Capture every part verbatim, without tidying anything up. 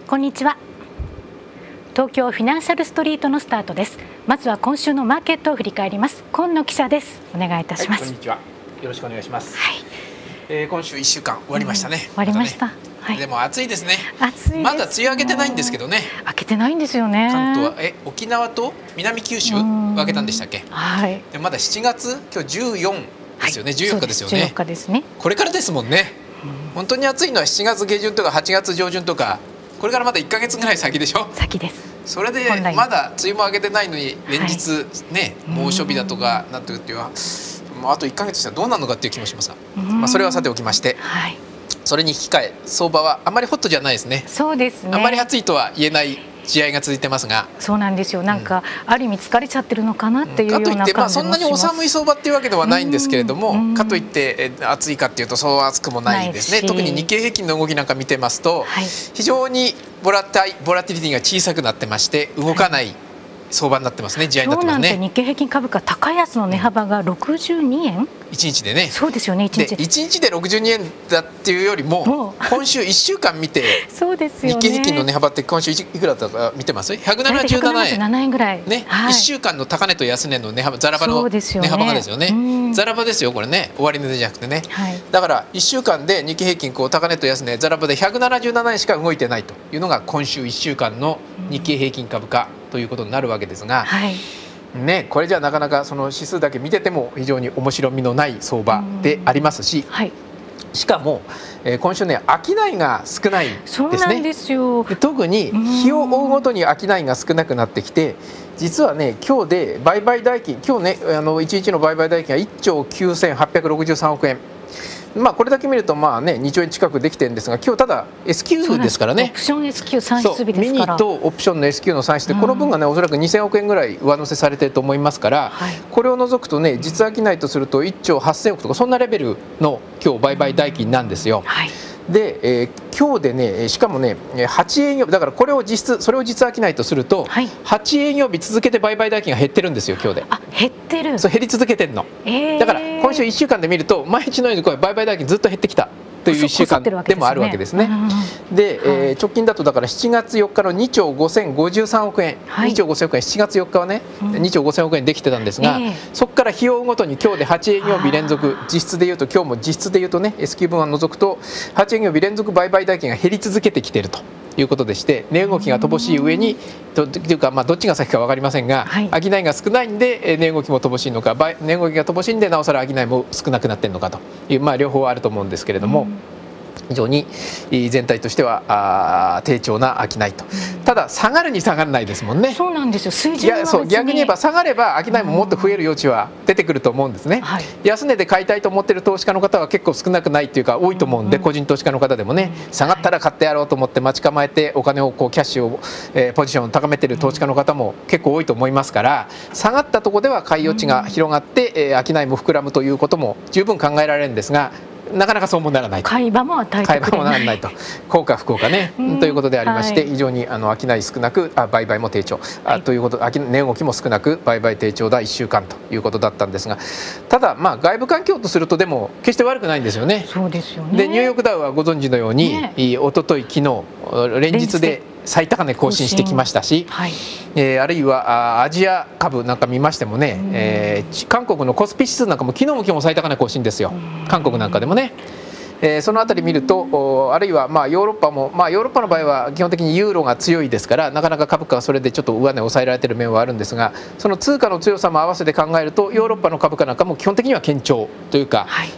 こんにちは。東京フィナンシャルストリートのスタートです。まずは今週のマーケットを振り返ります。今野記者です。お願いいたします。 はい、こんにちは。よろしくお願いします。 はい。 えー、今週いっしゅうかん終わりましたね。うん、 終わりました。 ね、はい、でも暑いですね。 暑いです。 まだ梅雨明けてないんですけどね。 明けてないんですよね。 関東はえ沖縄と南九州分けたんでしたっけ？ はい。 でまだしちがつ、今日じゅうよっかですよね。はい、じゅうよっかですよね。 じゅうよっかですね。 これからですもんね。本当に暑いのはしちがつげじゅんとかはちがつじょうじゅんとか、これからまだいっかげつぐらい先でしょ。 先です。それでまだ梅雨も明けてないのに連日ね、はい、猛暑日だとかなんというっていうのはもうあといっかげつしたらどうなるのかっていう気もしますが、まあそれはさておきまして、はい、それに引き換え相場はあまりホットじゃないですね。 そうですね。 あまり暑いとは言えない試合が続いてますが、 そうなんですよ。なんか、うん、ある意味疲れちゃってるのかなっていうような感じもします。かといってまあそんなにお寒い相場っていうわけではないんですけれども、かといって暑いかっていうとそう暑くもないですね。特に日経平均の動きなんか見てますと、はい、非常にボラタイボラティリティが小さくなってまして動かない、はい、相場になってますね。試合になってますね。 そうなんです。日経平均株価高安の値幅がろくじゅうにえん、 いちにちでね。 そうですよね。いちにちでいちにちでろくじゅうにえんだっていうよりも今週いっしゅうかん見てそうですよね。 日経平均の値幅って今週いくらだったか見てます？ひゃくななじゅうななえんぐらいね、はい、いっしゅうかんの高値と安値の値幅、ザラバの値幅がですよね。ザラバですよこれね、終値じゃなくてね、はい、だからいっしゅうかんで日経平均こう高値と安値ザラバでひゃくななじゅうななえんしか動いてないというのが今週いっしゅうかんの日経平均株価ということになるわけですが、はい、ね、これじゃなかなかその指数だけ見てても非常に面白みのない相場でありますし、はい、しかも、えー、今週ね商いが少ないですね。 そうなんですよ。 特に日を追うごとに商いが少なくなってきて、実はね今日で売買代金、今日ねあのいちにちの売買代金がいっちょうきゅうせんはっぴゃくろくじゅうさんおくえん。まあこれだけ見るとまあねにちょうえん近くできてるんですが、今日ただ エスキュー ですからね。 オプション エスキュー 算出日ですから。 ミニとオプションの エスキュー の算出で、この分がねおそらくにせんおくえんぐらい上乗せされてると思いますから、はい、これを除くとね実商いとするといっちょうはっせんおくとかそんなレベルの今日売買代金なんですよ。はい、で、えー、今日でねしかもねはちえんようびだからこれを実質それを実商いとすると、はい、はちえんようび続けて売買代金が減ってるんですよ今日で。 あ、減ってる。 そう減り続けてるの、えー、だから今週いっしゅうかんで見ると毎日のようにこれ売買代金ずっと減ってきたといういっしゅうかんでもあるわけですね。で、えー、直近だとだからしちがつよっかのにちょうごせんごじゅうさんおくえん、はい、にちょうごせんおくえん、しちがつよっかはね、うん、にちょうごせんおくえんできてたんですが、えー、そこから日を追うごとに今日ではちえんようび連続、実質でいうと今日も実質でいうとね エスキュー 分は除くとはちえんようび連続売買代金が減り続けてきているということでして、値動きが乏しい上にとというか、まあ、どっちが先か分かりませんが、はい、商いが少ないんで値動きも乏しいのか、値動きが乏しいんでなおさら商いも少なくなっているのかという、まあ、両方あると思うんですけれども。うん、非常に全体としてはあ低調な商いと、うん、ただ下がるに下がらないですもんね。 そうなんですよ。水準は別にそう逆に言えば下がれば商いももっと増える余地は出てくると思うんですね。はい、安値で買いたいと思っている投資家の方は結構少なくないというか多いと思うんで、うん、個人投資家の方でもね、うん、下がったら買ってやろうと思って待ち構えてお金をこうキャッシュを、えー、ポジションを高めている投資家の方も結構多いと思いますから、下がったところでは買い余地が広がって、えー、商いも膨らむということも十分考えられるんですが、なかなかそうもならないと。 買い場も与えてくれない。 買い場もならないと。幸か不幸かね、うん、ということでありまして、はい、非常にあの商い少なくあ売買も低調、はい、あということ値動きも少なく売買低調だいっしゅうかんということだったんですが、ただまあ外部環境とするとでも決して悪くないんですよね。 そうですよね。 でニューヨークダウはご存知のように、ね、一昨日昨日連日で最高値更新してきましたし、はい、えー、あるいはあアジア株なんか見ましてもね、えー、韓国のコスピ指数なんかも昨日も今日も最高値更新ですよ。韓国なんかでもね。えー、そのあたり見ると、あるいはまあヨーロッパも、まあ、ヨーロッパの場合は基本的にユーロが強いですから、なかなか株価はそれでちょっと上値を抑えられている面はあるんですが、その通貨の強さも合わせて考えるとヨーロッパの株価なんかも基本的には堅調というか、はい、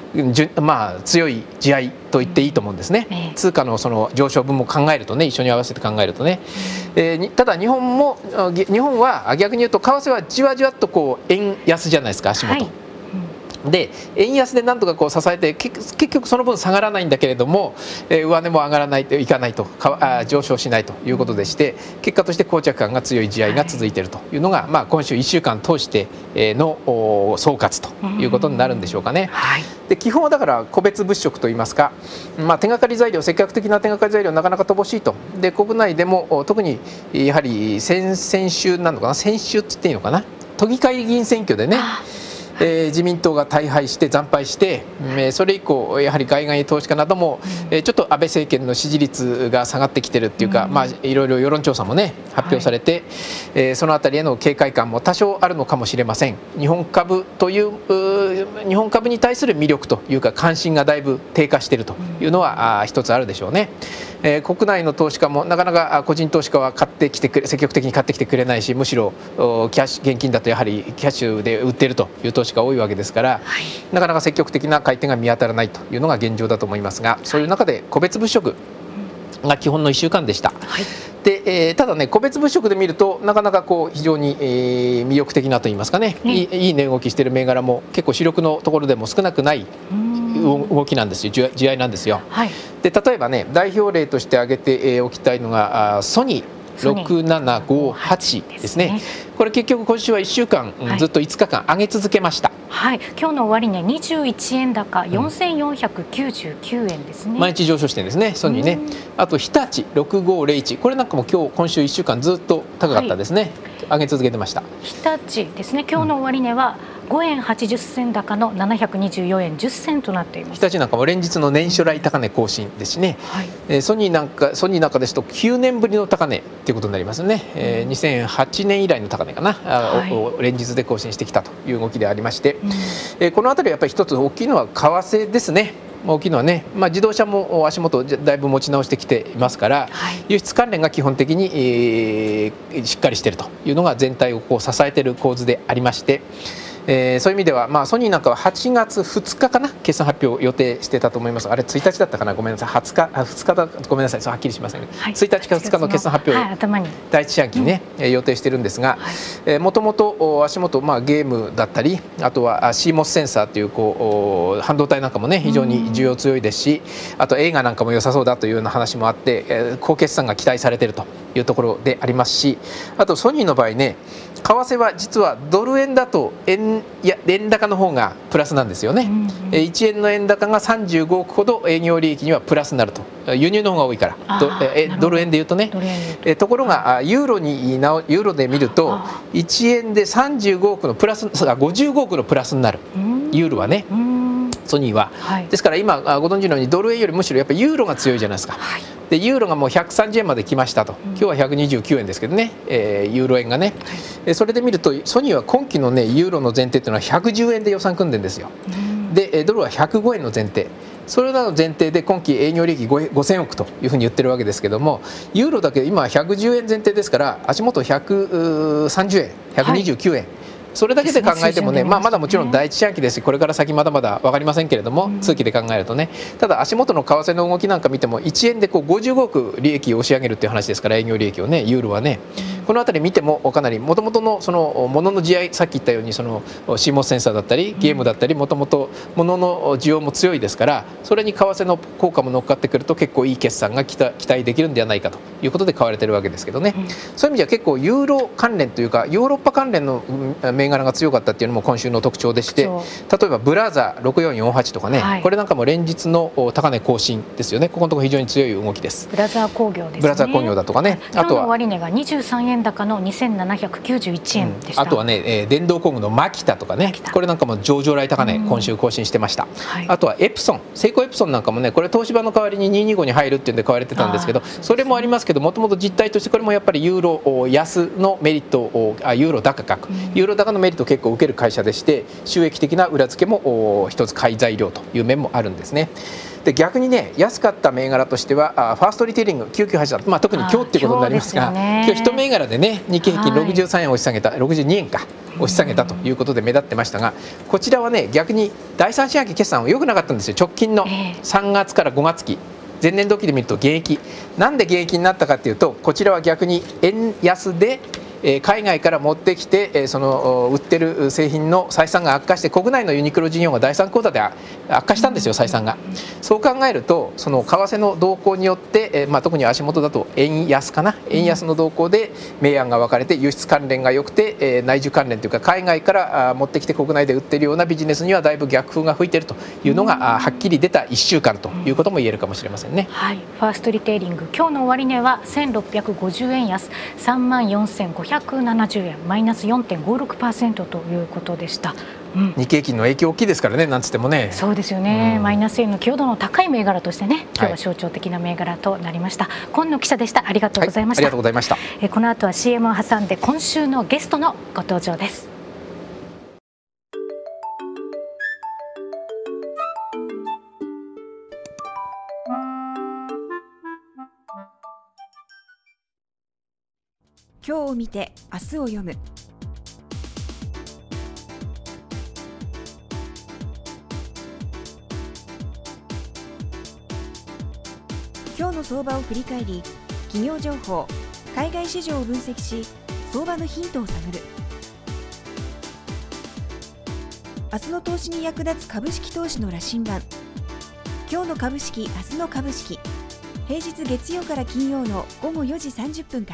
まあ強い地合いと言っていいと思うんですね。えー、通貨のその上昇分も考えるとね、一緒に合わせて考えるとね、えー、ただ日本も日本は逆に言うと為替はじわじわっとこう円安じゃないですか、足元。はい、で円安でなんとかこう支えて結局その分下がらないんだけれども、えー、上値も上がらないといかないとかあ上昇しないということでして、結果として膠着感が強い地合いが続いているというのが、まあ、今週いっしゅうかん通しての総括ということになるんでしょうかね。はい、で基本はだから個別物色といいますか、まあ、手がかり材料積極的な手がかり材料なかなか乏しいと。で国内でも特にやはり先々週なのかな先週って言っていいのかな都議会議員選挙でね、 えー、自民党が大敗して惨敗して、えー、それ以降やはり海外投資家なども、うん、えー、ちょっと安倍政権の支持率が下がってきてるっていうか、うん、まあ、いろいろ世論調査もね発表されて、はい、えー、そのあたりへの警戒感も多少あるのかもしれません。日本株という、う日本株に対する魅力というか関心がだいぶ低下しているというのは、うん、あ一つあるでしょうね。えー、国内の投資家もなかなか個人投資家は買ってきてくれ積極的に買ってきてくれないし、むしろキャッシュ現金だとやはりキャッシュで売っているという投資家が多いわけですから、はい、なかなか積極的な買い手が見当たらないというのが現状だと思いますが、そういう中で個別物色が基本のいっしゅうかんでした。はい、でえー、ただね、個別物色で見るとなかなかこう非常に、えー、魅力的なといいますかね、うん、いい、いい値動きしている銘柄も結構主力のところでも少なくない動きなんですよ、地合いなんですよ。はい、で例えばね、代表例として挙げておきたいのがソニーろくななごはちですね。これ結局今週はいっしゅうかん、はい、ずっといつかかん上げ続けました。 はい、今日の終値にじゅういちえん高よんせんよんひゃくきゅうじゅうきゅうえんですね。 毎日上昇してるんですね、ソニーね。あと日立ろくごぜろいち、これなんかも今日今週いっしゅうかんずっと高かったですね。はい、上げ続けてました。 日立ですね、今日の終値はごえんはちじゅっせん高のななひゃくにじゅうよえんじゅっせんとなっています。 日立なんかも連日の年初来高値更新ですしね。はい、えー、ソニーなんかソニーなんかですときゅうねんぶりの高値ということになりますね。うん、えー、にせんはちねん以来の高値かな、はい、連日で更新してきたという動きでありまして、うん、えー、このあたりやっぱり一つ大きいのは為替ですね。大きいのはね、まあ、自動車も足元だいぶ持ち直してきていますから、はい、輸出関連が基本的に、えー、しっかりしているというのが全体をこう支えている構図でありまして、えー、そういう意味では、まあ、ソニーなんかははちがつふつかかな、決算発表を予定してたと思います。あれついたちだったかな、ごめんなさい、はつか、ふつかだ、ごめんなさい、そうはっきりしませんが、はい、ついたちかふつかの決算発表、はい、頭にだいいち四半期にね、うん、予定してるんですが、もともと足元、まあ、ゲームだったり、あとは シーモス センサーという、こう半導体なんかもね非常に需要強いですし、うん、あと映画なんかも良さそうだというような話もあって、えー、高決算が期待されているというところでありますし、あとソニーの場合ね、為替は実はドル円だと円いや円高の方がプラスなんですよね。うんうん、いちえんの円高がさんじゅうごおくほど営業利益にはプラスになると、輸入の方が多いからドえドル円でいうとね。えところがユーロにユーロで見るといちえんでさんじゅうごおくのプラスごじゅうごおくのプラスになる、ユーロはね。ソニーは、はい、ですから今ご存知のようにドル円よりむしろやっぱりユーロが強いじゃないですか。はい、でユーロがもうひゃくさんじゅうえんまで来ましたと、今日はひゃくにじゅうきゅうえんですけどね、えー、ユーロ円がね、はい、それで見るとソニーは今期のねユーロの前提というのはひゃくじゅうえんで予算組んでるんですよ。でドルはひゃくごえんの前提、それらの前提で今期営業利益ごせんおくというふうに言ってるわけですけども、ユーロだけ今ひゃくじゅうえん前提ですから、足元ひゃくさんじゅうえん、ひゃくにじゅうきゅうえん、はい、それだけで考えてもね、まあ、まだもちろんだいいち四半期ですし、これから先まだまだ分かりませんけれども、通期で考えるとね、ただ足元の為替の動きなんか見てもいちえんでこうごじゅうごおく利益を押し上げるっていう話ですから、営業利益をね、ユーロはね、この辺り見てもかなりもともとのそのものの地合い、さっき言ったようにその シーモス センサーだったりゲームだったり、もともとものの需要も強いですから、それに為替の効果も乗っかってくると結構いい決算が期待期待できるんではないかということで買われてるわけですけどね、うん、そういう意味では結構ユーロ関連というかヨーロッパ関連の銘柄が強かったっていうのも今週の特徴でして、例えばブラザーろくよんよんはちとかね、はい、これなんかも連日の高値更新ですよね。ここのところ非常に強い動きです。 ブラザー工業ですね。 ブラザー工業だとかね、 あとは終値がにじゅうさんえん高のにせんななひゃくきゅうじゅういちえんでした。 うん、あとはね、えー、電動工具のマキタとかね、これなんかも上場来高値、うん、今週更新してました。はい、あとはエプソン、セイコーエプソンなんかもね、これ東芝の代わりににひゃくにじゅうごに入るっていうんで買われてたんですけど、それもありますけど、もともと実態としてこれもやっぱりユーロ安のメリットを、あユーロ高か、うん、ユーロ高のメリットを結構受ける会社でして、収益的な裏付けも一つ買い材料という面もあるんですね。で逆にね、安かった銘柄としてはファーストリテイリングきゅうきゅうはちだ、まあ、特に今日っていうことになりますが、今日一銘柄でね、日経平均ろくじゅうさんえん押し下げた、ろくじゅうにえんか押し下げたということで目立ってましたが、こちらはね逆にだいさん四半期決算は良くなかったんですよ。直近のさんがつからごがつ期、前年度期で見ると減益。なんで減益になったかというと、こちらは逆に円安で海外から持ってきてその売ってる製品の採算が悪化して、国内のユニクロ事業がだいさんクォーターで悪化したんですよ、採算が。そう考えると、その為替の動向によって、まあ、特に足元だと円安かな、円安の動向で明暗が分かれて、輸出関連が良くて内需関連というか海外から持ってきて国内で売ってるようなビジネスにはだいぶ逆風が吹いているというのがはっきり出たいっしゅうかんということも言えるかもしれませんね。 はい、ファーストリテイリング、今日の終値はせんろっぴゃくごじゅうえん安、さんまんよんせんごひゃくななじゅうえん、マイナス よんてんごろくパーセント ということでした。うん、 日経平均の影響大きいですからね、なんつってもね。 そうですよね、うん、マイナス円の強度の高い銘柄としてね、今日は象徴的な銘柄となりました。はい、今野記者でした。ありがとうございました。 はい、ありがとうございました。 えこの後は シーエム を挟んで今週のゲストのご登場です。 今日を見て明日を読む。今日の相場を振り返り、企業情報、海外市場を分析し、相場のヒントを探る。明日の投資に役立つ株式投資の羅針盤。今日の株式、明日の株式。平日月曜から金曜の午後よじさんじゅっぷんから。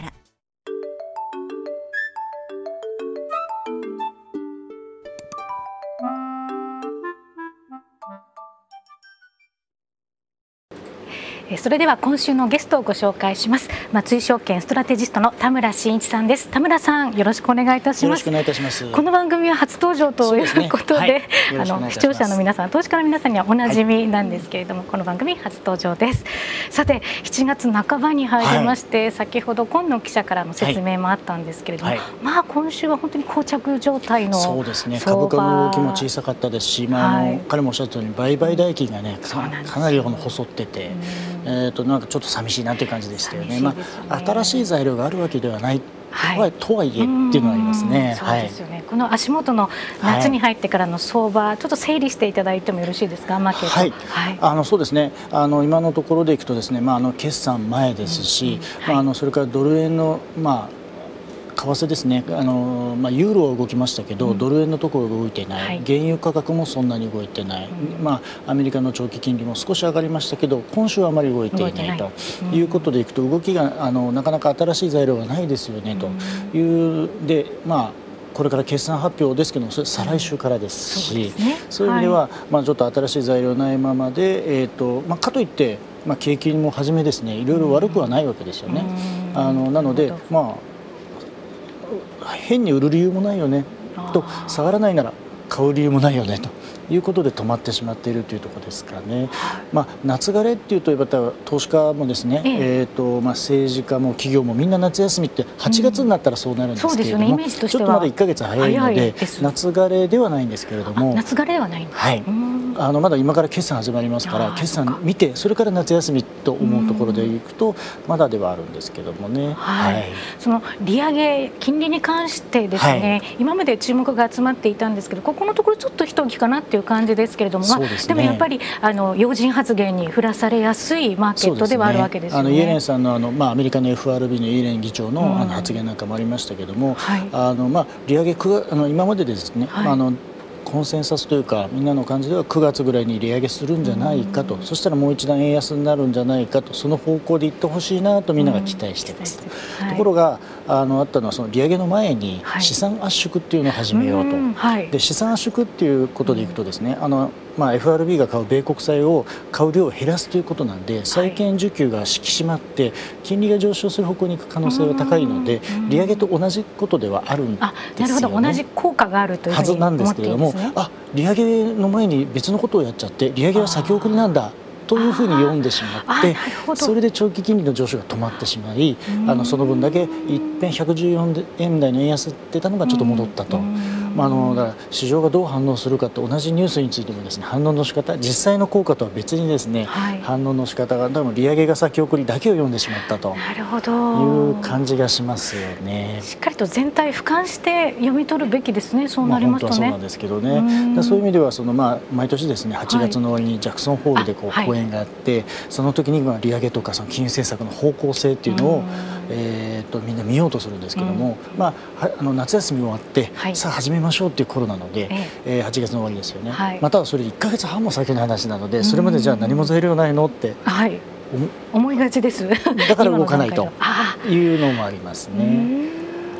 それでは今週のゲストをご紹介します。松井証券ストラテジストの田村真一さんです。田村さん、よろしくお願いいたします。よろしくお願いいたします。 この番組は初登場ということで、ね、はい、あの視聴者の皆さん、投資家の皆さんにはおなじみなんですけれども、はい、この番組初登場です。さて、しちがつなかばに入りまして、はい、先ほど今野記者からの説明もあったんですけれども、はい、まあ今週は本当に膠着状態のそうですね。株価の動きも小さかったですし、まあ、あの、はい、彼もおっしゃったように売買代金がね、か, かなり細ってて、えーとなんかちょっと寂しいなという感じでしたよね。まあ、新しい材料があるわけではない、はい、とはいえっていうのがありますね。 そうですよね、はい、この足元の夏に入ってからの相場、はい、ちょっと整理していただいてもよろしいですか、マーケット。はい、 はい、あのそうですね、あの今のところでいくとですね、まあ、あの決算前ですし、うん、はい、まあ、あのそれからドル円の、まあ為替ですね、あの、まあ、ユーロは動きましたけど、うん、ドル円のところが動いてない、はい、原油価格もそんなに動いてない、うん、まあ、アメリカの長期金利も少し上がりましたけど、今週はあまり動いていないということでいくと、動きがあのなかなか新しい材料がないですよね、というで、まあこれから決算発表ですけども、それ再来週からですし、うん、 そうですね、そういう意味では、はい、まあ、ちょっと新しい材料ないままで、えーとまあ、かといって、まあ、景気もはじめですね、いろいろ悪くはないわけですよね。うん、あのなので、まあ変に売る理由もないよねと、下がらないなら買う理由もないよねということで止まってしまっているというところですかね。まあ、夏枯れっていうと、また投資家もですね、えええーとまあ、政治家も企業もみんな夏休みってはちがつになったらそうなるんですけれども、ちょっとまだいっかげつ早いので夏枯れではないんですけれども、 夏枯れではないんです、 はい、あのまだ今から決算始まりますから、決算見てそれから夏休みと思うところでいくとまだではあるんですけどもね。 はい、はい、その利上げ金利に関してですね、はい、今まで注目が集まっていたんですけど、ここのところちょっと一息かなっていう感じですけれども、まあ、で, ね、でもやっぱりあの要人発言に振らされやすいマーケットではあるわけですよね。 あのイエレンさんのあの、まあ、アメリカの エフアールビー のイエレン議長 の,、うん、あの発言なんかもありましたけれども、はい、あのまあ、利上げあの今までですね、はい、あのコンセンサスというかみんなの感じではくがつぐらいに利上げするんじゃないかと、そしたらもう一段円安になるんじゃないかと、その方向でいってほしいなとみんなが期待しています。はい、ところがあのあったのは、その利上げの前に資産圧縮っていうのを始めようと、はい、で資産圧縮っていうことでいくとですね、あのまあ、エフアールビー が買う米国債を買う量を減らすということなんで、債券需給が引き締まって金利が上昇する方向に行く可能性は高いので、利上げと同じことではあるんですよね。 あ、なるほど、同じ効果があるというはずなんですけれども、あ、利上げの前に別のことをやっちゃって、利上げは先送りなんだというふうに読んでしまって、それで長期金利の上昇が止まってしまい、あのその分だけいっぺんひゃくじゅうよんえん台の円安ってたのがちょっと戻ったと。まあ、あのだから市場がどう反応するかと、同じニュースについてもですね、反応の仕方、実際の効果とは別にですね、はい、反応の仕方が多分利上げが先送りだけを読んでしまったという感じがしますよね。 しっかりと全体俯瞰して読み取るべきですね。そうなりますとね。 まあ、本当はそうなんですけどね。だそういう意味ではその、まあ、毎年ですね、はちがつの終わりにジャクソンホールでこう講演があって、はい、その時にまあ利上げとかその金融政策の方向性っていうのを、えー、とみんな見ようとするんですけども、まあ、あの夏休み終わって、はい、さあ始めましょうっていう頃なので、ええー、はちがつの終わりですよね。はい、またはそれいっかげつはんも先の話なので、それまでじゃあ何も材料ないのって、 はい、思いがちです。 だから動かないというのもありますね。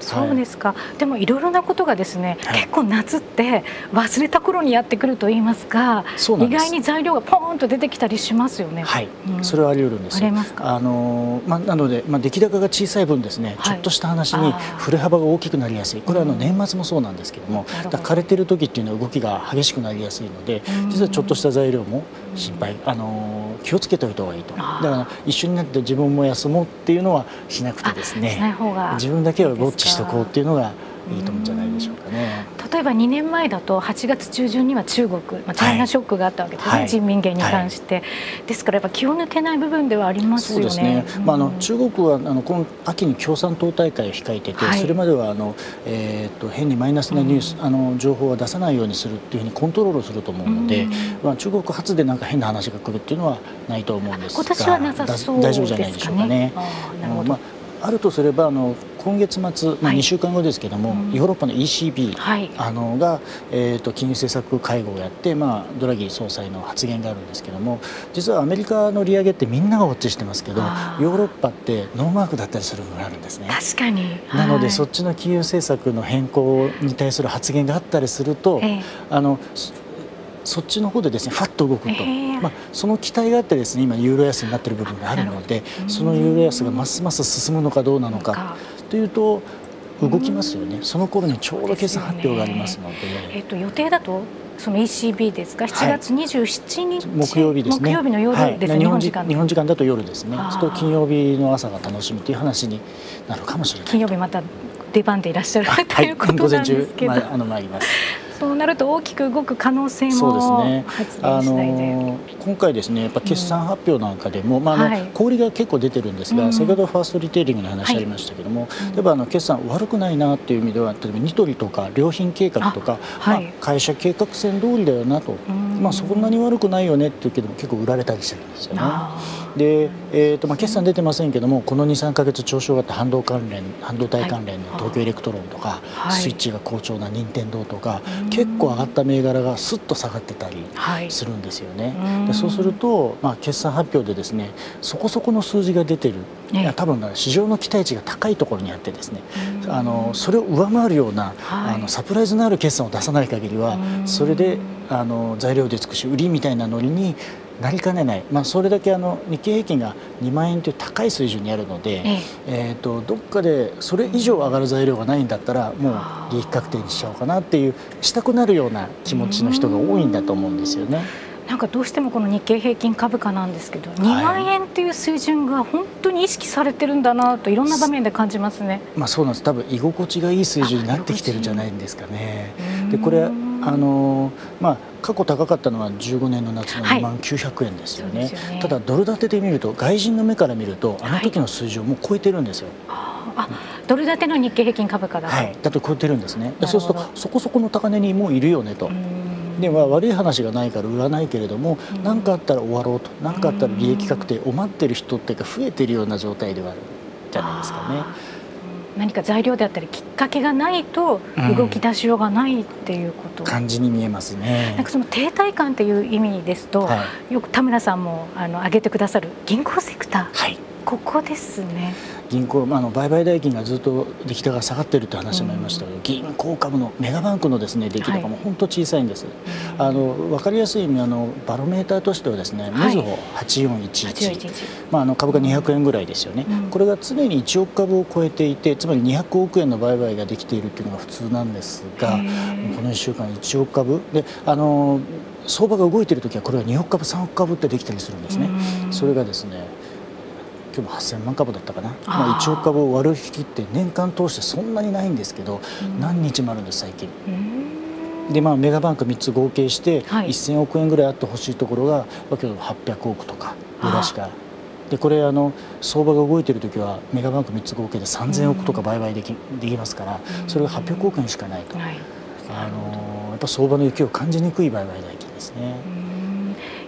そうですか、はい、でもいろいろなことがですね、はい、結構夏って忘れた頃にやってくると言いますか、意外に材料がポーンと出てきたりしますよね。 はい、うん、それはあり得るんですよ。 ありますか。 あのまあ、なので、まあ、出来高が小さい分ですね、はい、ちょっとした話に振れ幅が大きくなりやすい。これはあの年末もそうなんですけども、うん、だ枯れてる時っていうのは動きが激しくなりやすいので、実はちょっとした材料も心配、あの気をつけておいた方がいいと。だから一緒になって自分も休もうっていうのはしなくてですね、自分だけはウォッチしとこうっていうのがいいと思うんじゃないでしょうかね。 例えばにねんまえだとはちがつちゅうじゅんには中国、まあ、チャイナショックがあったわけですね、はい、人民元に関して、はい、ですからやっぱ気を抜けない部分ではありますよね。 そうですね、うん、まあ、あの中国はあのこの秋に共産党大会を控えてて、はい、それまではあの、えー、と変にマイナスなニュース、うん、あの情報は出さないようにするっていうふうにコントロールすると思うので、うん、まあ、中国発でなんか変な話が来るっていうのはないと思うんですが、 今年はなさそうですかね。 大丈夫じゃないでしょうかね。 なるほど。 あるとすればあの今月末、まあ、にしゅうかんごですけども、はい、ヨーロッパの イーシービー、はい、あのが、えー、と金融政策会合をやって、まあ、ドラギ総裁の発言があるんですけども、実はアメリカの利上げってみんながウォッチしてますけど、ヨーロッパってノーマークだったりする部分があるんですね。 確かに、はい、 なのでそっちの金融政策の変更に対する発言があったりすると、えー、あのそっちの方でですねファッと動くと、えーまあ、その期待があってですね今ユーロ安になっている部分があるので、そのユーロ安がますます進むのかどうなのかというと動きますよね。その頃にちょうど決算発表がありますので、 えー、と予定だとその イーシービー ですか、しちがつにじゅうしちにち、 はい、木曜日ですね。 木曜日の夜ですね、はい、日本時間日本時間だと夜ですね。そうすると金曜日の朝が楽しみという話になるかもしれない。 金曜日また出番でいらっしゃるということなんですけど、 はい、午前中、まあ、あの参ります。 そうなると大きく動く可能性もそうですね。 発言次第で、 あの今回ですねやっぱ決算発表なんかでも、うん、まああの、はい、小売が結構出てるんですが、うん、先ほどファーストリテイリングの話ありましたけども、はい、例えばあの決算悪くないなっていう意味では、例えばニトリとか良品計画とか、はい、まあ、会社計画線通りだよなと、まあそんなに悪くないよねっていうけども結構売られたりしてるんですよね。で、えーとまあ、決算出てませんけども、このに、さんかげつ調子があった半導関連半導体関連の東京エレクトロンとか、はい、スイッチが好調な任天堂とか、結構上がった銘柄がすっと下がってたりするんですよね。はい、でそうすると、まあ、決算発表でですねそこそこの数字が出てる、いや多分市場の期待値が高いところにあってですね、あのそれを上回るような、はい、あのサプライズのある決算を出さない限りは、それであの材料で尽くし売りみたいなノリになりかねない、まあ、それだけあの日経平均がにまんえんという高い水準にあるので、えええーとどっかでそれ以上上がる材料がないんだったらもう利益確定にしちゃおうかなっていうしたくなるような気持ちの人が多いんだと思うんですよね。 なんかどうしてもこの日経平均株価なんですけど、にまんえんっていう水準が本当に意識されてるんだなといろんな場面で感じますね。 まあそうなんです。多分居心地がいい水準になってきてるんじゃないんですかね。でこれあのまあ過去高かったのはじゅうごねんの夏のにまんきゅうひゃくえんですよね。はい、よねただドル建てで見ると外人の目から見るとあの時の水準をもう超えてるんですよ。 はい、あドル建ての日経平均株価だと、 はい、だと超えてるんですね。そうするとそこそこの高値にもういるよねと。では悪い話がないから売らないけれども何かあったら終わろうと、何かあったら利益確定を待ってる人っていうか増えてるような状態ではあるんじゃないですかね。 何か材料であったりきっかけがないと動き出しようがないっていうこと、 うん、感じに見えますね。 なんかその停滞感っていう意味ですと、はい、よく田村さんもあの挙げてくださる銀行セクター、はい、ここですね。 銀行、まあ、あの売買代金がずっと出来高が下がっているという話もありましたけど、うん、銀行株のメガバンクのですね出来高も本当小さいんです。はい、あの分かりやすい意味あのバロメーターとしてはですね、みずほはちよんいちいち、まああの株価にひゃくえんぐらいですよね。うん、これが常にいちおくかぶを超えていて、つまりにひゃくおくえんの売買ができているというのが普通なんですが、このいっしゅうかんいちおくかぶであの相場が動いているときはこれがにおくかぶさんおくかぶってできたりするんですね。それがですね今日もはっせんまんかぶだったかな、まあ、いちおくかぶを割る引きって年間通してそんなにないんですけど、うん、何日もあるんです最近。でまあメガバンクみっつ合計してせんおくえんぐらいあってほしいところがはっぴゃくおくとかぐらいしか。でこれあの相場が動いている時はメガバンクみっつ合計でさんぜんおくとか売買できできますから、それがはっぴゃくおくえんしかないと、はい、あのやっぱ相場の勢いを感じにくい売買代金ですね。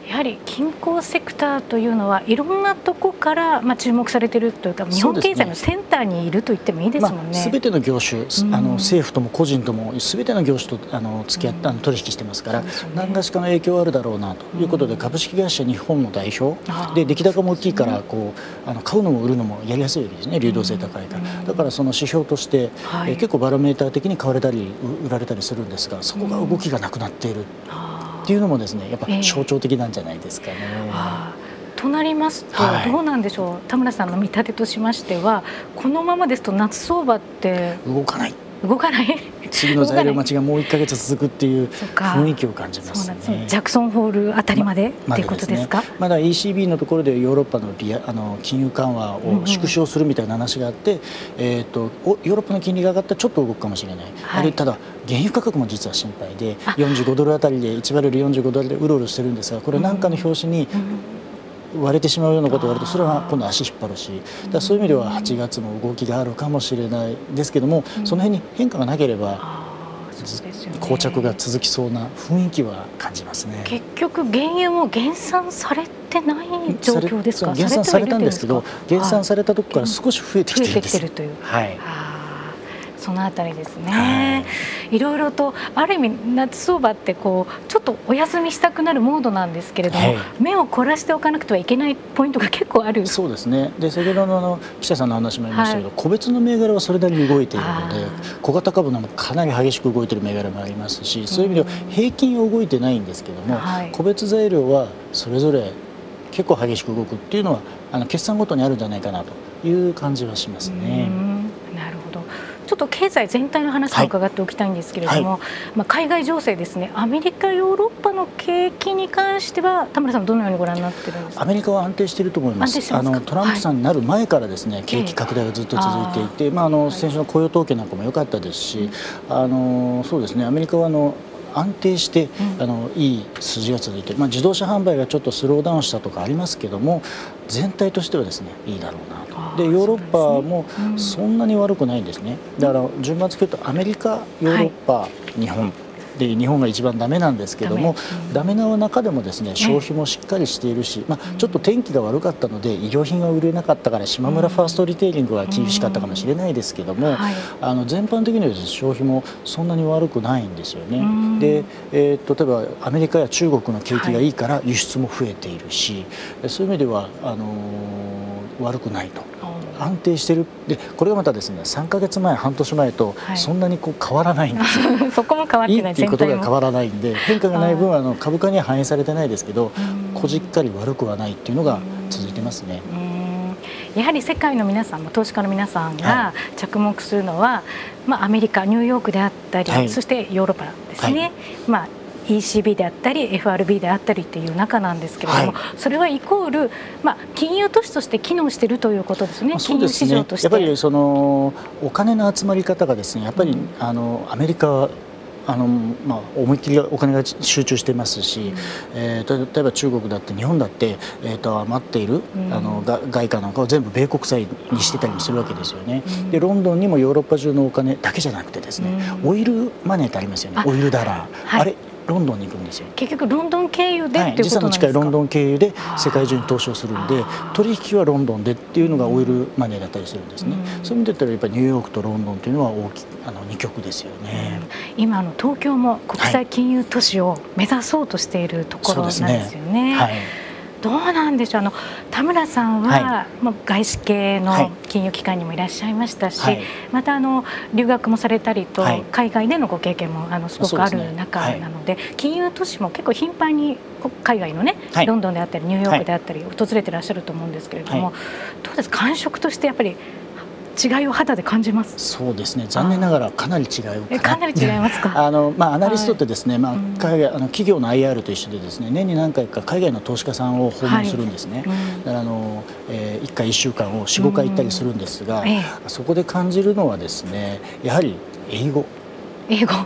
やはり金鉱セクターというのはいろんなとこから、まあ、注目されているというか、日本経済のセンターにいると言ってもいいですもんね。 すべ、まあ、ての業種、うん、あの政府とも個人ともすべての業種とあの付き合って、うん、取引してますから、ね、何がしかの影響あるだろうなということで、うん、株式会社日本の代表で出来高も大きいからこうあの買うのも売るのもやりやすいわけですね、流動性高いから、うん、だからその指標として、はい、え結構バロメーター的に買われたり売られたりするんですが、そこが動きがなくなっている。うんっていうのもですね、やっぱ象徴的なんじゃないですかね。えー、となりますと、はい、どうなんでしょう、田村さんの見立てとしましては、このままですと夏相場って動かない。 動かない次の材料待ちがもういっかげつ続くっていう雰囲気を感じますね。 そうなんです。ジャクソンホールあたりまでっていうことですか。 ま, まだ イーシービー のところでヨーロッパのリアあの金融緩和を縮小するみたいな話があって、うんうん、えー、とヨーロッパの金利が上がったらちょっと動くかもしれない、はい、あれただ原油価格も実は心配でよんじゅうごドルあたりでいちバレルよんじゅうごドルでうろうろしてるんですが、これ何かの拍子に、うんうん割れてしまうようなことがあると、それは今度足引っ張るし、だからそういう意味でははちがつも動きがあるかもしれないですけども、その辺に変化がなければ膠着が続きそうな雰囲気は感じますね。 結局原油も減産されてない状況ですか。 減産されたんですけど、減産されたところから少し増えてきてるんです。 増えてきてるという。 はい。 そのあたりですね、はい、いろいろとある意味夏相場ってこうちょっとお休みしたくなるモードなんですけれども、はい、目を凝らしておかなくてはいけないポイントが結構ある。 そうですね。で先ほどのあの記者さんの話もありましたけど、はい、個別の銘柄はそれなりに動いているので、小型株もかなり激しく動いている銘柄もありますし、そういう意味では平均は動いてないんですけども、はい、個別材料はそれぞれ結構激しく動くっていうのはあの決算ごとにあるんじゃないかなという感じはしますね。 なるほど。ちょっと経済全体の話も伺っておきたいんですけれども、はい、まあ、海外情勢ですね、アメリカ、ヨーロッパの景気に関しては田村さんどのようにご覧になってるんですか。 アメリカは安定していると思います。あのトランプさんになる前からですね、はい、景気拡大がずっと続いていて、えー、まああの先週の雇用統計なんかも良かったですし、あのそうですね、アメリカはあの安定して、うん、あのいい数字が続いて、まあ、自動車販売がちょっとスローダウンしたとかありますけども、全体としてはですねいいだろうなと。でヨーロッパもそんなに悪くないんですね。だから順番付けるとアメリカ、ヨーロッパ、はい、日本で日本が一番ダメなんですけども、ダメな中でもですね消費もしっかりしているし、まあ、ちょっと天気が悪かったので衣料品が売れなかったから島村ファーストリテイリングは厳しかったかもしれないですけども、あの全般的にはですね消費もそんなに悪くないんですよね。で、えー、例えばアメリカや中国の景気がいいから輸出も増えているし、そういう意味ではあのー、悪くないと。安定してる。でこれがまたですねさんかげつまえ半年前とそんなにこう変わらないんですよ、はい、 そこも変わってない。いいっていうことが変わらないんで、変化がない分あの株価には反映されてないですけど、こじっかり悪くはないっていうのが続いてますね。 やはり世界の皆さんも投資家の皆さんが着目するのは、はい、まあ、アメリカニューヨークであったり、はい、そしてヨーロッパですね、はい、まあイーシービー であったり エフアールビー であったりっていう中なんですけれども、はい、それはイコール、まあ、金融都市として機能しているということですね。 そうですね。 金融市場としてやっぱりそのお金の集まり方がですねやっぱり、うん、あのアメリカはあのまあ、思いっきりお金が集中していますし、うん、えー、例えば中国だって日本だって、えー、と余っている、うん、あのが外貨なんかを全部米国債にしてたりもするわけですよね。うん、でロンドンにもヨーロッパ中のお金だけじゃなくてですね、うん、オイルマネーってありますよね。オイルダラー、はい、あれロンドンに行くんですよ。 結局ロンドン経由で、はい、 時差の近いロンドン経由で世界中に投資をするんで、取引はロンドンでっていうのがオイルマネーだったりするんですね。うん、そういう意味で言ったらやっぱりニューヨークとロンドンというのは大きあのに極ですよね。 うん、今あの東京も国際金融都市を目指そうとしているところなんですよね。はい、どうなんでしょう。あの田村さんは、はい、まあ、外資系の金融機関にもいらっしゃいましたし、はい、またあの留学もされたりと、はい、海外でのご経験もあのすごくある中なので、金融都市も結構頻繁に海外のね、はい、ロンドンであったりニューヨークであったり訪れてらっしゃると思うんですけれども、はい、どうですか、感触としてやっぱり違いを肌で感じます。 そうですね。残念ながらかなり違うかな。 かなり違いますか。 あのまあアナリストってですね、はい、まあ海外あの企業の アイアール と一緒でですね、年に何回か海外の投資家さんを訪問するんですね。はい、だからあの、えー、いっかいいっしゅうかんをよん、ごかい行ったりするんですが、ええ、そこで感じるのはですね、やはり英語。 英語。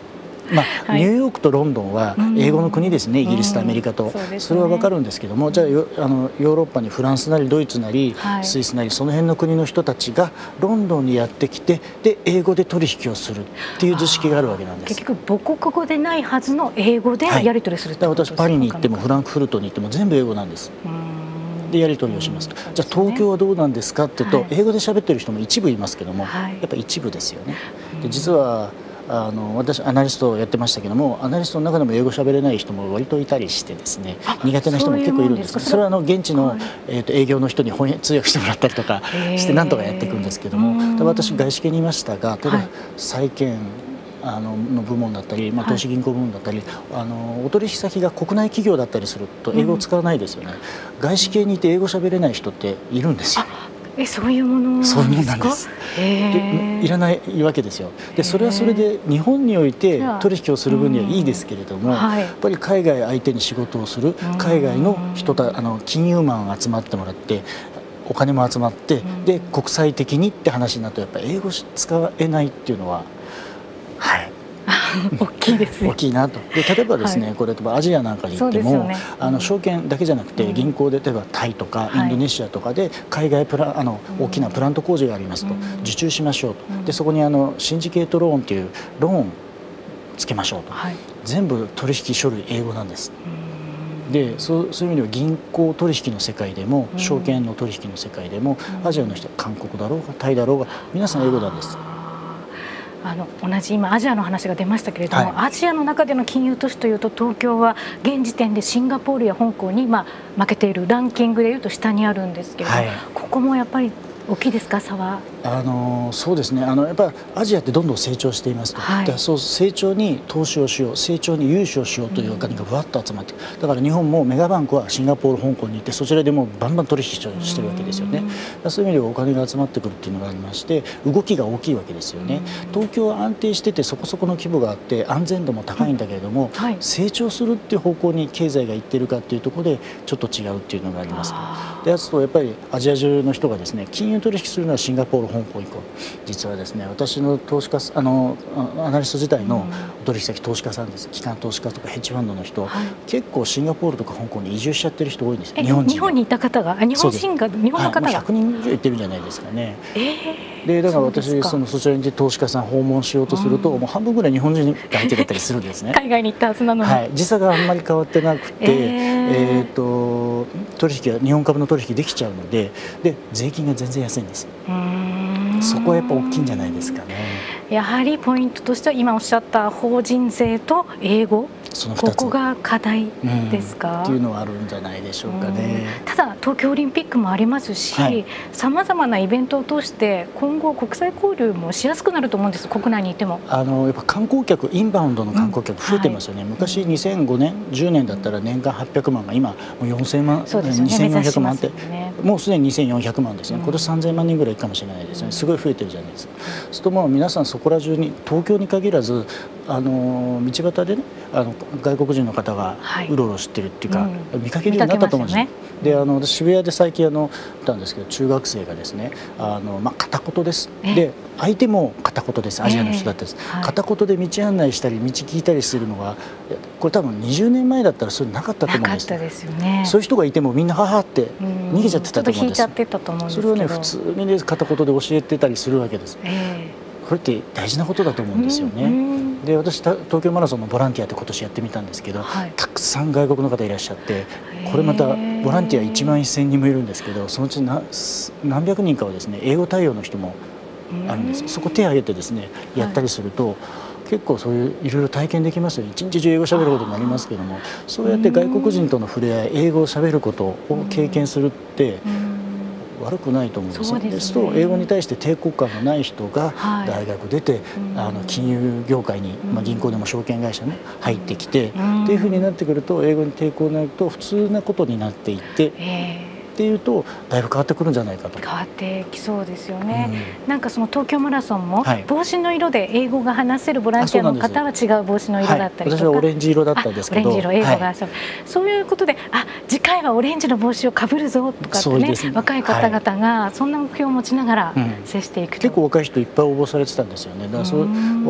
まあ、ニューヨークとロンドンは英語の国ですね、イギリスとアメリカと、それは分かるんですけども、じゃあよあのヨーロッパにフランスなりドイツなりスイスなりその辺の国の人たちがロンドンにやってきて、で英語で取引をするっていう図式があるわけなんです。 結局母国語でないはずの英語でやり取りするってことですか。 私パリに行ってもフランクフルトに行っても全部英語なんです。でやり取りをしますと、じゃあ東京はどうなんですかっていうと、英語で喋ってる人も一部いますけども、やっぱり一部ですよね。で実はあの私アナリストをやってましたけども、アナリストの中でも英語喋れない人も割といたりしてですね、苦手な人も結構いるんですけど、それはあの現地の、はい、えーと営業の人に翻訳通訳してもらったりとかしてなんとかやっていくんですけども、私外資系にいましたが、例えば債券あのの部門だったり、まあ、投資銀行部門だったり、はい、あのお取引先が国内企業だったりすると英語を使わないですよね、うん、外資系にいて英語喋れない人っているんですよ。 え、そういうものなんですか。そういうものなんです。 でいらないわけですよ。でそれはそれで日本において取引をする分にはいいですけれども、はい、やっぱり海外相手に仕事をする海外の人たあの金融マン集まってもらってお金も集まって、で国際的にって話になるとやっぱり英語使えないっていうのは、はい大きいですね。 大きいなと。で例えばですね、はい、これ例えばアジアなんかに行っても、ね、あの証券だけじゃなくて銀行で例えばタイとかインドネシアとかで海外プラあの大きなプラント工事がありますと、受注しましょうと。でそこにあのシンジケートローンというローンつけましょうと、はい、全部取引書類英語なんです。でそうそういう意味では銀行取引の世界でも証券の取引の世界でも、アジアの人は韓国だろうがタイだろうが皆さん英語なんです。 あの同じ今アジアの話が出ましたけれども、はい、アジアの中での金融都市というと東京は現時点でシンガポールや香港にまあ負けているランキングでいうと下にあるんですけれども、はい、ここもやっぱり大きいですか、差は。 あのそうですね、あのやっぱりアジアってどんどん成長していますと、はい、だそう成長に投資をしよう、成長に融資をしようというお金がふわっと集まって、うん、だから日本もメガバンクはシンガポール、香港に行ってそちらでもうバンバン取引してるわけですよね。うん、そういう意味ではお金が集まってくるっていうのがありまして、動きが大きいわけですよね。うん、東京は安定しててそこそこの規模があって安全度も高いんだけれども、うんはい、成長するっていう方向に経済がいってるかっていうところでちょっと違うっていうのがありますと。であとやっぱりアジア中の人がですね、金融取引するのはシンガポール、香港以降、実はですね、私の投資家あのアナリスト自体の取引先投資家さんです、機関投資家とかヘッジファンドの人、はい、結構シンガポールとか香港に移住しちゃってる人多いんですよ。 日本人日本にいた方が、日本人が日本の方が、はい、 ひゃくにん以上行ってるんじゃないですかね。 えー、 でだから私そのそちらに投資家さん訪問しようとすると、うん、もう半分ぐらい日本人が入ってたりするんですね。 海外に行ったはずなのに、 はい、時差があんまり変わってなくて、えー、えーと取引が日本株の取引できちゃうので、で税金が全然安いんです。うーん、そこはやっぱ大きいんじゃないですかね。 やはりポイントとしては今おっしゃった法人税と英語、 そのふたつ、 ここが課題ですか、 うん、っていうのはあるんじゃないでしょうかね。 ただ東京オリンピックもありますし、さまざまなイベントを通して今後国際交流もしやすくなると思うんです、国内にいても。 あのやっぱ観光客、インバウンドの観光客増えてますよね。うんはい、昔にせんごねんじゅうねんだったら年間はっぴゃくまんが今もうよんせんまん、ね、にせんよんひゃくまんって、ね、もうすでににせんよんひゃくまんですね。今年さんぜんまんにんぐらいかもしれないですね。すごい増えてるじゃないですか。そうするともう皆さんそこら中に、東京に限らずあの道端でね、あの外国人の方がうろうろしてるっていうか、はいうん、見かけるようになったと思うんですよ。ね、であの私渋谷で最近あの見たんですけど、中学生がですね、あの、まあ、片言です。で相手も片言です。アジアの人だったです。えーはい、片言で道案内したり道聞いたりするのが、これ多分にじゅうねんまえだったらそれなかったと思うんです。 なかったですよね。 そういう人がいてもみんなははって逃げちゃってたと思うんです。 ちょっと引いちゃってたと思うんですけど、 それをね普通に、ね、片言で教えてたりするわけです。えー、これって大事なことだと思うんですよね。で私東京マラソンのボランティアって今年やってみたんですけど、はい、たくさん外国の方いらっしゃって、これまたボランティアいちまんせんにんもいるんですけど、そのうち何何百人かはですね英語対応の人もあるんです。そこ手を挙げてですねやったりすると、はい、結構そういういろいろ体験できますよね。一日中英語しゃべることになりますけども、そうやって外国人との触れ合い、英語をしゃべることを経験するって悪くないと思うんですよ。ですと英語に対して抵抗感のない人が大学出て、はい、あの金融業界に、まあ、銀行でも証券会社ね入ってきて、っていうふうになってくると英語に抵抗ないと普通なことになっていって。えーっていうとだいぶ変わってくるんじゃないかと。 変わってきそうですよね。うん、なんかその東京マラソンも帽子の色で英語が話せるボランティアの方は違う帽子の色だったりとか、 はい、私はオレンジ色だったんですけど、 オレンジ色英語が、はい、そういうことで、あ次回はオレンジの帽子をかぶるぞとかってね、ね若い方々がそんな目標を持ちながら接していくと、 うん、結構若い人いっぱい応募されてたんですよね。だからそれは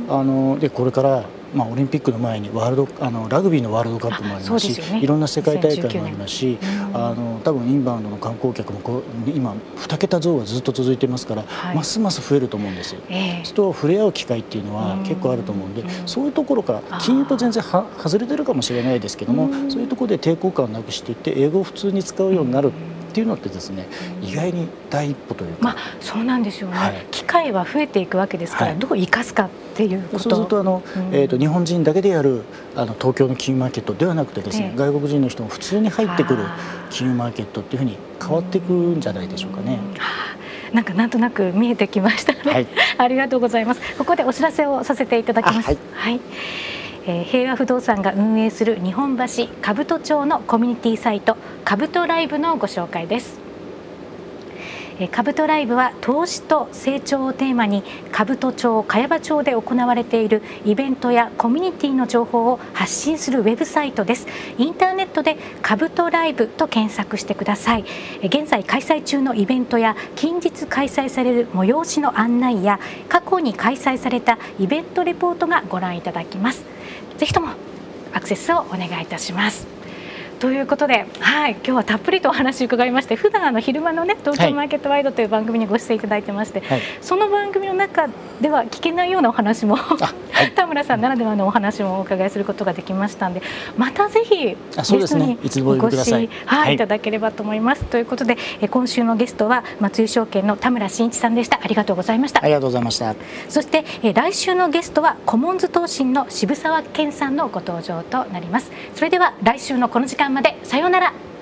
あのでこれからまあ、オリンピックの前にワールドあのラグビーのワールドカップもありますし、ね、いろんな世界大会もありますし、あの多分インバウンドの観光客もこう今に桁増がずっと続いてますから、はい、ますます増えると思うんですよ。えー、と触れ合う機会っていうのは結構あると思うんで、うん、そういうところから金融と全然は外れてるかもしれないですけども、そういうところで抵抗感をなくしていって英語を普通に使うようになるっていうのってですね、意外に第一歩というか、 まあ、そうなんですよね、はい、機会は増えていくわけですから、はい、どう生かすかっていうこと。 そうするとあの、うん、えー、と日本人だけでやるあの東京の金融マーケットではなくてですね、えー、外国人の人も普通に入ってくる金融マーケットっていうふうに変わっていくんじゃないでしょうかね。 なんかなんとなく見えてきましたね、はい、ありがとうございます。ここでお知らせをさせていただきます。はい、はい、えー、平和不動産が運営する日本橋兜町のコミュニティサイト兜ライブのご紹介です。兜ライブは投資と成長をテーマに兜町、茅場町で行われているイベントやコミュニティの情報を発信するウェブサイトです。インターネットで兜ライブと検索してください。現在開催中のイベントや近日開催される催しの案内や過去に開催されたイベントレポートがご覧いただきます。ぜひともアクセスをお願いいたします。ということで、はい、今日はたっぷりとお話を伺いまして、普段あの昼間のね東京マーケットワイドという番組にご出演いただいてまして、はい、その番組の中では聞けないようなお話も、はい、田村さんならではのお話もお伺いすることができましたので、またぜひゲストにお越し、はい、いただければと思います。ということで、今週のゲストは松井証券の田村真一さんでした。ありがとうございました。 ありがとうございました。 そして来週のゲストはコモンズ投信の渋沢健さんのご登場となります。それでは来週のこの時間までさようなら。